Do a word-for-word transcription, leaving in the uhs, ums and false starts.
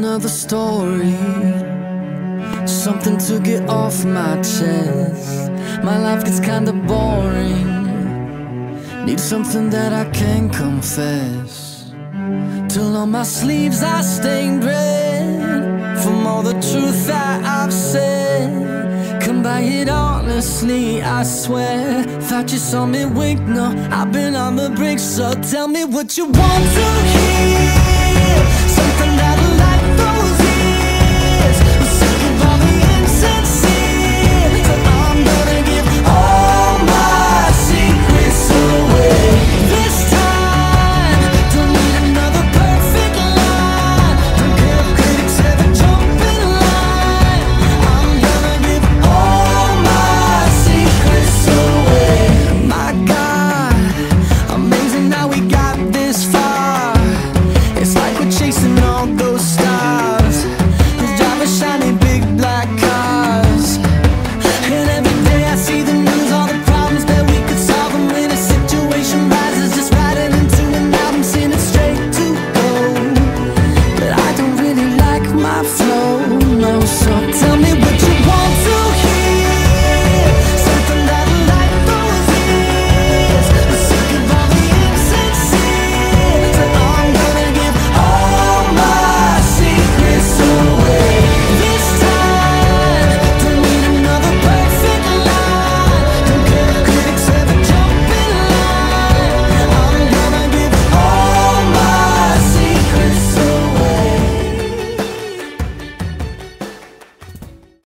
another story, something to get off my chest. My life gets kinda boring, need something that I can confess. Till on my sleeves I stained red from all the truth that I've said. Come by it honestly, I swear. Thought you saw me wink, no, I've been on the brink. So tell me what you want to hear, something